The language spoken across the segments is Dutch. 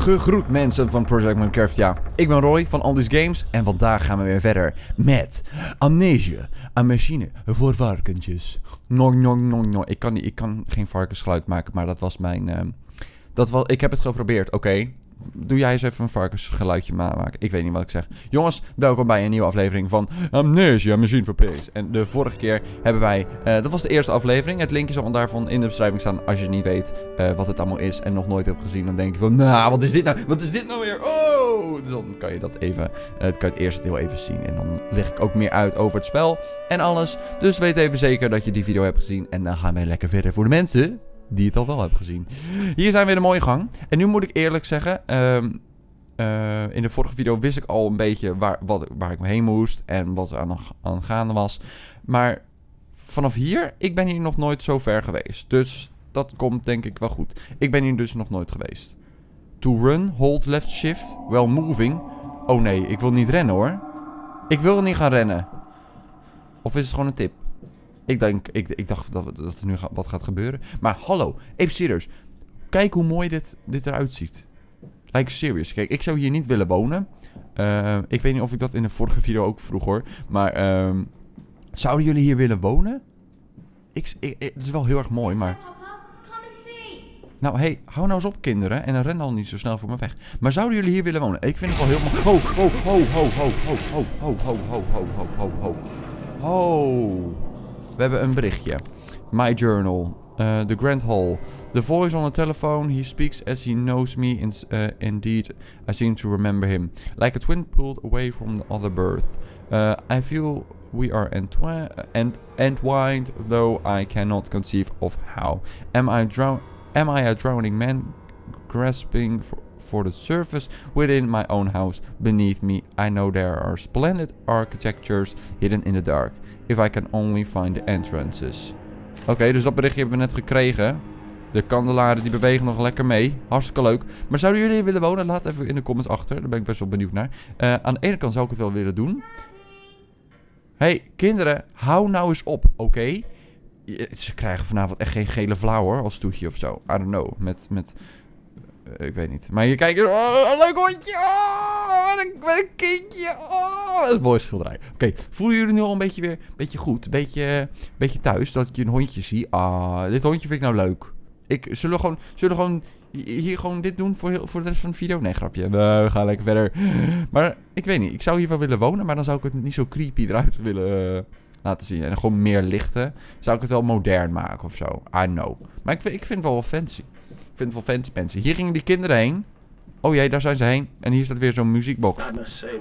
Gegroet mensen van Project Minecraft, ja. Ik ben Roy van All These Games en vandaag gaan we weer verder met Amnesia, een machine voor varkentjes. Ik kan geen varkensgeluid maken, maar dat was mijn... ik heb het geprobeerd, oké. Doe jij eens even een varkensgeluidje maken. Ik weet niet wat ik zeg. Jongens, welkom bij een nieuwe aflevering van Amnesia, Machine for Pigs. En de vorige keer hebben wij... dat was de eerste aflevering. Het linkje zal daarvan in de beschrijving staan. Als je niet weet wat het allemaal is en nog nooit hebt gezien, dan denk je van... Nou, wat is dit nou? Wat is dit nou weer? Oh! Dus dan kan je dat even... kan je het eerste deel even zien. En dan leg ik ook meer uit over het spel en alles. Dus weet even zeker dat je die video hebt gezien. En dan gaan we lekker verder voor de mensen die het al wel hebben gezien. Hier zijn we in een mooie gang. En nu moet ik eerlijk zeggen... in de vorige video wist ik al een beetje waar ik heen moest. En wat er aan gaande was. Maar vanaf hier... Ik ben hier nog nooit zo ver geweest. Dus dat komt denk ik wel goed. Ik ben hier dus nog nooit geweest. To run, hold left shift, while moving. Oh nee, ik wil niet rennen hoor. Ik wil niet gaan rennen. Of is het gewoon een tip? Ik dacht dat er nu wat gaat gebeuren. Maar hallo, even serieus. Kijk hoe mooi dit eruit ziet. Like serious. Kijk, ik zou hier niet willen wonen. Ik weet niet of ik dat in de vorige video ook vroeg hoor. Maar zouden jullie hier willen wonen? Het is wel heel erg mooi, maar... Nou, hey, hou nou eens op kinderen. En dan ren dan niet zo snel voor me weg. Maar zouden jullie hier willen wonen? Ik vind het wel heel mooi. Ho. We hebben een berichtje. My journal. The Grand Hall. The voice on the telephone. He speaks as he knows me. Indeed, I seem to remember him. Like a twin pulled away from the other birth. I feel we are entwined, though I cannot conceive of how. Am I a drowning man grasping for the surface within my own house? Beneath me, I know there are splendid architectures hidden in the dark. If I can only find the entrances. Oké, dus dat berichtje hebben we net gekregen. De kandelaren die bewegen nog lekker mee. Hartstikke leuk. Maar zouden jullie willen wonen? Laat even in de comments achter. Daar ben ik best wel benieuwd naar. Aan de ene kant zou ik het wel willen doen. Hey, kinderen, hou nou eens op, oké? Ze krijgen vanavond echt geen gele vlauw hoor, als toetje of zo. I don't know. Met ik weet niet. Maar hier kijken. Oh, een leuk hondje. Oh, wat een kindje. Oh, wat een mooi schilderij. Oké, voelen jullie nu al een beetje weer beetje goed? Een beetje thuis, dat je een hondje ziet. Ah, dit hondje vind ik nou leuk. Zullen we gewoon hier gewoon dit doen voor de rest van de video? Nee, grapje. We gaan lekker verder. Maar ik weet niet. Ik zou hier wel willen wonen, maar dan zou ik het niet zo creepy eruit willen laten zien. En gewoon meer lichten. Zou ik het wel modern maken of zo. I know. Maar ik vind het wel fancy. Ik vind het wel fancy mensen. Hier gingen die kinderen heen. Oh jee, daar zijn ze heen. En hier staat weer zo'n muziekbox.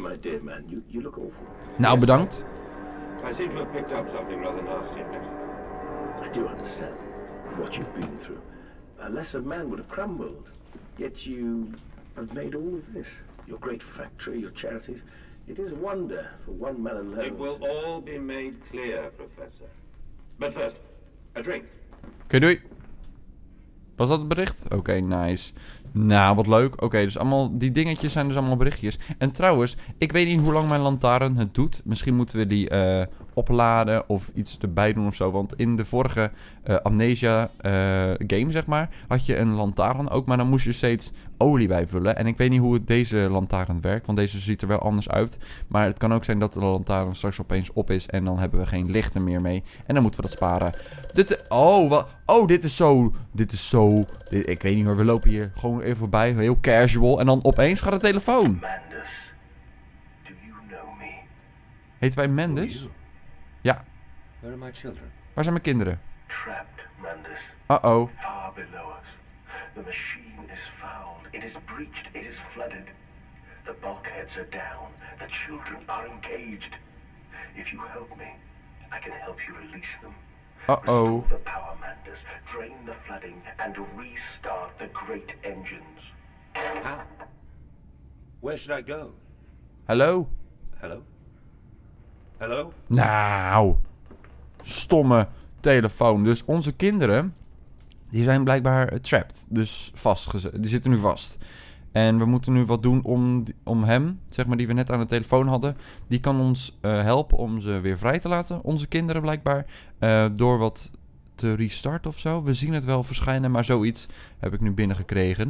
Nou, bedankt. I seem to have picked up something rather nasty. I do understand what you've been through. A lesser man would have crumbled. Yet you have made all of this. Your great factory, your charities. It is a wonder for one man alone. It will all be made clear, Professor. But first, a drink. Oké, doei. Was dat het bericht? Oké, nice. Nou, wat leuk. Oké, dus allemaal die dingetjes zijn dus allemaal berichtjes. En trouwens, ik weet niet hoe lang mijn lantaarn het doet. Misschien moeten we die opladen of iets erbij doen of zo. Want in de vorige Amnesia game, zeg maar, had je een lantaarn ook. Maar dan moest je steeds olie bijvullen. En ik weet niet hoe het deze lantaarn werkt. Want deze ziet er wel anders uit. Maar het kan ook zijn dat de lantaarn straks opeens op is. En dan hebben we geen lichten meer mee. En dan moeten we dat sparen. Dit is zo... Ik weet niet hoor, we lopen hier gewoon even voorbij. Heel casual. En dan opeens gaat de telefoon. Mandus, do you know me? Heten wij Mandus? Ja. Where are my children? Waar zijn mijn kinderen? Trapped, Mandus. Uh-oh. Far below us. The machine is fouled. It is breached. It is flooded. The bulkheads are down. The children are engaged. If you help me, I can help you release them. Uh-oh. Restore the power, Mandus. Drain the flooding and restart the great engines. How? Where should I go? Hallo? Hello? Hello? Nou. Stomme telefoon. Dus onze kinderen, die zijn blijkbaar trapped. Dus vastgezet. Die zitten nu vast. En we moeten nu wat doen om hem, zeg maar, die we net aan de telefoon hadden. Die kan ons helpen om ze weer vrij te laten. Onze kinderen blijkbaar. Door wat te restarten of zo. We zien het wel verschijnen, maar zoiets heb ik nu binnengekregen.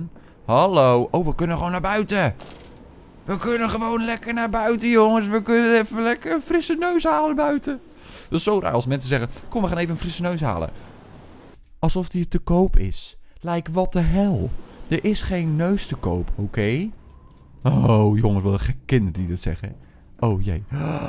Hallo. Oh, we kunnen gewoon naar buiten. We kunnen gewoon lekker naar buiten, jongens. We kunnen even lekker een frisse neus halen buiten. Dat is zo raar als mensen zeggen, kom, we gaan even een frisse neus halen. Alsof die te koop is. Like, what the hell? Er is geen neus te koop, oké? Oh, jongens, wat een gekke kinderen die dat zeggen. Oh, jee.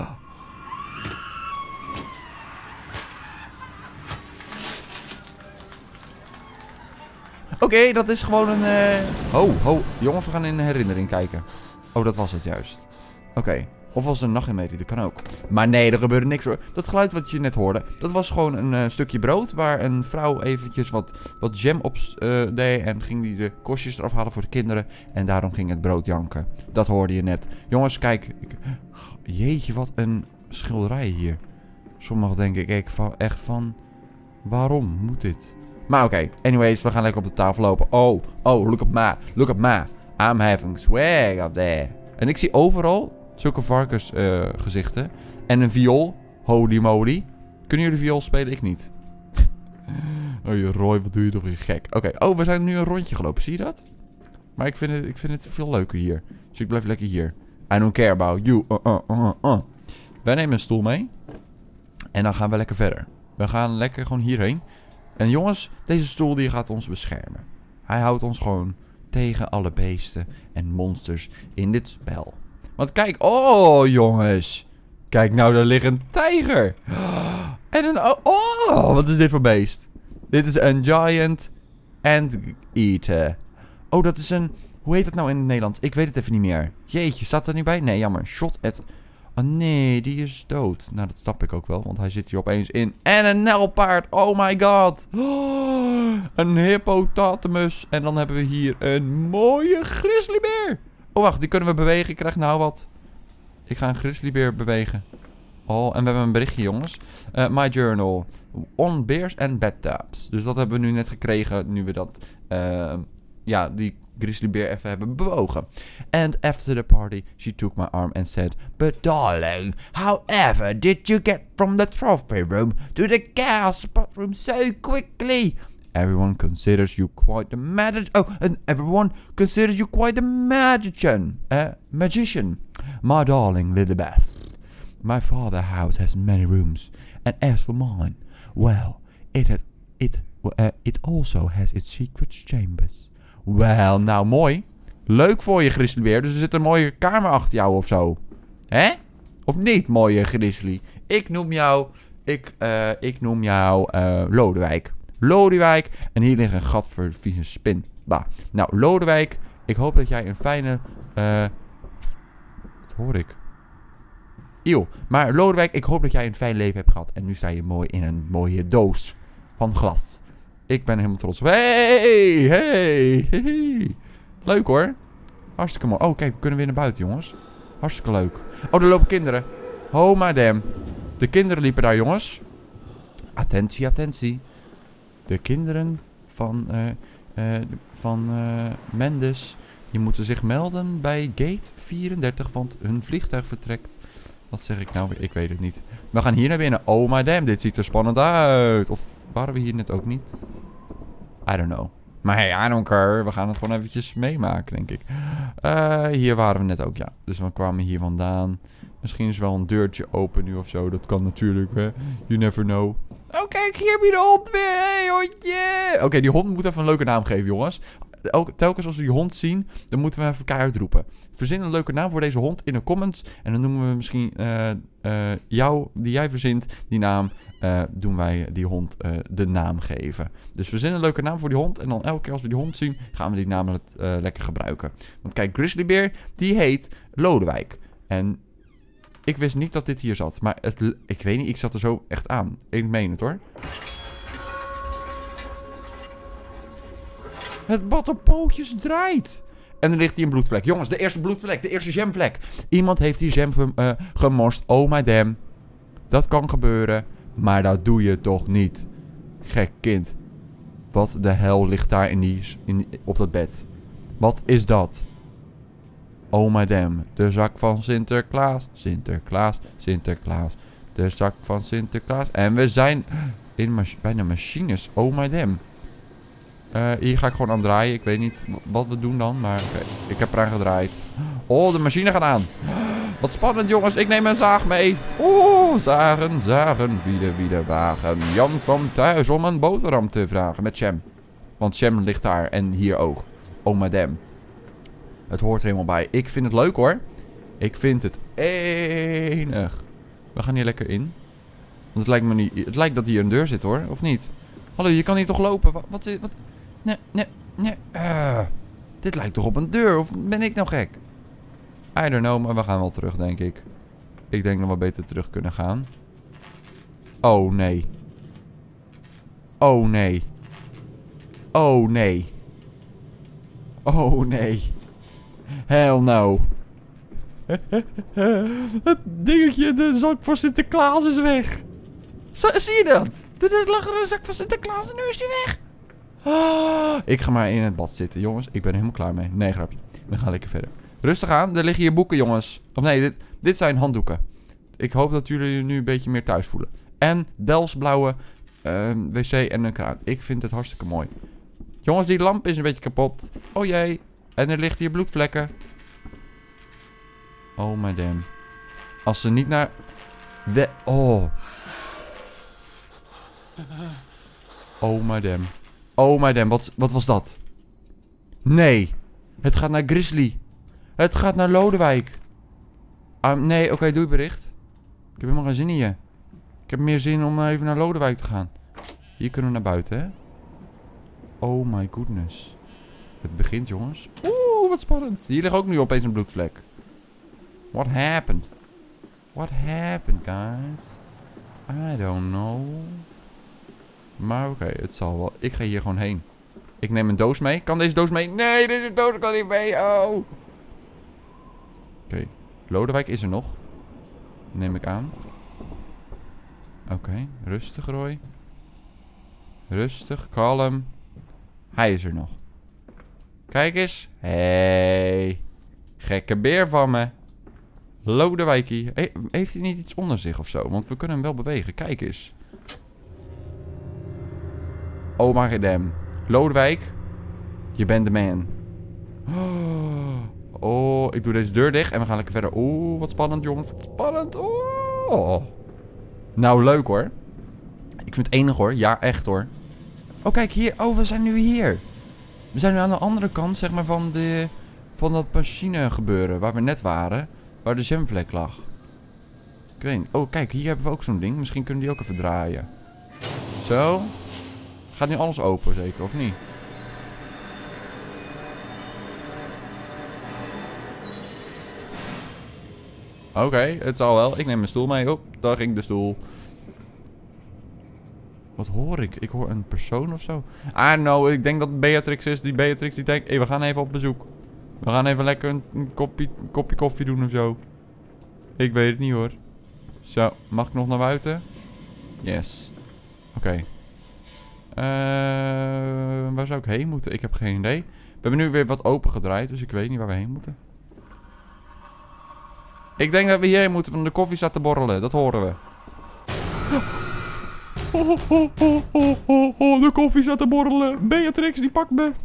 Oké, dat is gewoon een... jongens, we gaan in een herinnering kijken. Oh, dat was het juist. Oké. Of was het een nachtmerrie, dat kan ook. Maar nee, er gebeurde niks hoor. Dat geluid wat je net hoorde, dat was gewoon een stukje brood waar een vrouw eventjes wat jam op deed. En ging die de korstjes eraf halen voor de kinderen. En daarom ging het brood janken. Dat hoorde je net. Jongens, kijk. Jeetje, wat een schilderij hier. Sommigen denk ik echt van... Waarom moet dit? Maar oké, anyways, we gaan lekker op de tafel lopen. Oh, look at me. I'm having swag up there. En ik zie overal zulke varkensgezichten. En een viool. Holy moly. Kunnen jullie viool spelen? Ik niet. Oh, Roy, wat doe je toch weer gek. Oké, we zijn nu een rondje gelopen. Zie je dat? Maar ik vind het veel leuker hier. Dus ik blijf lekker hier. I don't care about you. Wij nemen een stoel mee. En dan gaan we lekker verder. We gaan lekker gewoon hierheen. En jongens, deze stoel die gaat ons beschermen. Hij houdt ons gewoon tegen alle beesten en monsters in dit spel. Want kijk, oh jongens. Kijk nou, daar ligt een tijger. En een, wat is dit voor beest? Dit is een giant anteater. Oh, dat is een, hoe heet dat nou in het Nederlands? Ik weet het even niet meer. Jeetje, staat er nu bij? Nee, jammer. Shot at... Oh nee, die is dood. Nou, dat snap ik ook wel, want hij zit hier opeens in. En een nijlpaard, oh my god. Een hippopotamus. En dan hebben we hier een mooie grizzlybeer. Oh, wacht, die kunnen we bewegen. Ik krijg nou wat. Ik ga een grizzlybeer bewegen. Oh, en we hebben een berichtje, jongens. My journal. On bears and bathtubs. Dus dat hebben we nu net gekregen, nu we dat... ja, die grizzlybeer even hebben bewogen. And after the party, she took my arm and said, "But darling, however did you get from the trophy room to the girls' bathroom so quickly? Everyone considers you quite the magician. My darling Lilibeth. My father's house has many rooms, and as for mine, well, it also has its secret chambers." Wel, nou mooi. Leuk voor je, grizzlybeer. Dus er zit een mooie kamer achter jou of zo. Hè? Of niet, mooie grizzly? Ik noem jou Lodewijk. Lodewijk. En hier ligt een gat voor vieze spin. Bah. Nou, Lodewijk. Ik hoop dat jij een fijne... wat hoor ik? Eeuw. Maar Lodewijk, ik hoop dat jij een fijn leven hebt gehad. En nu sta je mooi in een mooie doos van glas. Ik ben helemaal trots op. Hey. Leuk hoor. Hartstikke mooi. Oh, kijk, we kunnen weer naar buiten, jongens. Hartstikke leuk. Oh, daar lopen kinderen. Oh, my damn. De kinderen liepen daar, jongens. Attentie, attentie. De kinderen van Mendes, die moeten zich melden bij gate 34, want hun vliegtuig vertrekt. Wat zeg ik nou weer? Ik weet het niet. We gaan hier naar binnen. Oh, my damn, dit ziet er spannend uit. Of waren we hier net ook niet? I don't know. Maar hey, I don't care. We gaan het gewoon eventjes meemaken, denk ik. Hier waren we net ook, ja. Dus we kwamen hier vandaan. Misschien is wel een deurtje open nu of zo. Dat kan natuurlijk, hè. You never know. Oh, kijk, hier heb je de hond weer. Hey, hondje. Oké, die hond moet even een leuke naam geven, jongens. Telkens als we die hond zien, dan moeten we even keihard roepen. Verzin een leuke naam voor deze hond in de comments. En dan noemen we misschien jou, die jij verzint, die naam... doen wij die hond de naam geven. Dus verzin een leuke naam voor die hond. En dan elke keer als we die hond zien, gaan we die naam lekker gebruiken. Want kijk, grizzlybeer, die heet Lodewijk. En ik wist niet dat dit hier zat. Maar ik weet niet, ik zat er zo echt aan. Ik meen het hoor. Het bottenpootjes draait. En er ligt hier een bloedvlek. Jongens, de eerste bloedvlek, de eerste jamvlek. Iemand heeft die jam gemorst. Oh my damn. Dat kan gebeuren. Maar dat doe je toch niet. Gek kind. Wat de hel ligt daar op dat bed? Wat is dat? Oh my damn. De zak van Sinterklaas. Sinterklaas. Sinterklaas. De zak van Sinterklaas. En we zijn bij de machines. Oh my damn. Hier ga ik gewoon aan draaien. Ik weet niet wat we doen dan, maar oké. Ik heb eraan gedraaid. Oh, de machine gaat aan. Wat spannend, jongens. Ik neem een zaag mee. Oh, zagen, wiede, wagen. Jan kwam thuis om een boterham te vragen met Shem. Want Shem ligt daar en hier ook. Oh, madame. Het hoort er helemaal bij. Ik vind het leuk, hoor. Ik vind het enig. We gaan hier lekker in. Want het lijkt me niet... Het lijkt dat hier een deur zit, hoor. Of niet? Hallo, je kan hier toch lopen? Wat? Nee. Dit lijkt toch op een deur? Of ben ik nou gek? I don't know, maar we gaan wel terug, denk ik. Ik denk dat we beter terug kunnen gaan. Oh, nee. Oh, nee. Oh, nee. Oh, nee. Hell no. Het dingetje, de zak voor Sinterklaas is weg. Zie je dat? Er lag er een zak van Sinterklaas en nu is die weg. Ik ga maar in het bad zitten, jongens. Ik ben er helemaal klaar mee. Nee, grapje. We gaan lekker verder. Rustig aan. Er liggen hier boeken, jongens. Of nee, dit zijn handdoeken. Ik hoop dat jullie je nu een beetje meer thuis voelen. En Del's blauwe wc en een kraan. Ik vind het hartstikke mooi. Jongens, die lamp is een beetje kapot. Oh jee. En er liggen hier bloedvlekken. Oh, madame. Als ze niet naar... Oh. Oh, madame. Oh, madame. Wat was dat? Nee. Het gaat naar Grizzly. Het gaat naar Lodewijk. Nee, oké, doe je bericht. Ik heb helemaal geen zin in je. Ik heb meer zin om even naar Lodewijk te gaan. Hier kunnen we naar buiten, hè? Oh my goodness. Het begint, jongens. Oeh, wat spannend. Hier ligt ook nu opeens een bloedvlek. What happened? What happened, guys? I don't know. Maar oké, het zal wel. Ik ga hier gewoon heen. Ik neem een doos mee. Kan deze doos mee? Nee, deze doos kan niet mee. Oh. Oké. Lodewijk is er nog. Neem ik aan. Oké. Rustig, Roy. Rustig. Kalm. Hij is er nog. Kijk eens. Hey. Gekke beer van me. Lodewijkie. Heeft hij niet iets onder zich of zo? Want we kunnen hem wel bewegen. Kijk eens. Oh my damn. Lodewijk. Je bent de man. Oh, ik doe deze deur dicht en we gaan lekker verder. Oeh, wat spannend, jongens. Wat spannend. Oh. Nou, leuk hoor. Ik vind het enig hoor. Ja, echt hoor. Oh, kijk hier. Oh, we zijn nu hier. We zijn nu aan de andere kant, zeg maar, van dat machine gebeuren. Waar we net waren. Waar de jamvlek lag. Ik weet niet. Oh, kijk. Hier hebben we ook zo'n ding. Misschien kunnen die ook even draaien. Zo. Gaat nu alles open, zeker? Of niet? Oké, het zal wel. Ik neem mijn stoel mee. Oh, daar ging de stoel. Wat hoor ik? Ik hoor een persoon of zo. Ah, no, ik denk dat het Beatrix is. Die Beatrix die denkt, we gaan even op bezoek. We gaan even lekker een kopje koffie doen of zo. Ik weet het niet hoor. Zo, mag ik nog naar buiten? Yes. Oké. Waar zou ik heen moeten? Ik heb geen idee. We hebben nu weer wat open gedraaid, dus ik weet niet waar we heen moeten. Ik denk dat we hierheen moeten, want de koffie staat te borrelen. Dat horen we. De koffie staat te borrelen. Beatrix, die pakt me.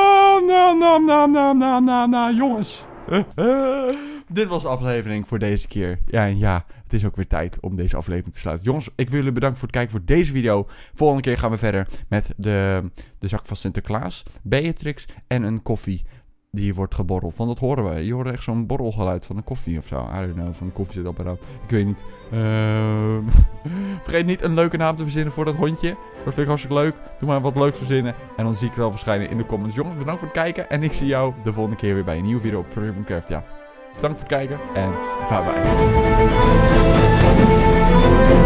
Nou, jongens. Dit was de aflevering voor deze keer. Ja, en ja, het is ook weer tijd om deze aflevering te sluiten. Jongens, ik wil jullie bedanken voor het kijken voor deze video. Volgende keer gaan we verder met de zak van Sinterklaas, Beatrix en een koffie die hier wordt geborreld. Want dat horen we. Je hoort echt zo'n borrelgeluid van een koffie of zo. I don't know, van een koffiezetapparaat. Ik weet niet. Vergeet niet een leuke naam te verzinnen voor dat hondje. Dat vind ik hartstikke leuk. Doe maar wat leuks verzinnen. En dan zie ik het wel verschijnen in de comments. Jongens, bedankt voor het kijken. En ik zie jou de volgende keer weer bij een nieuwe video op Minecraft. Ja. Bedankt voor het kijken. En bye bye.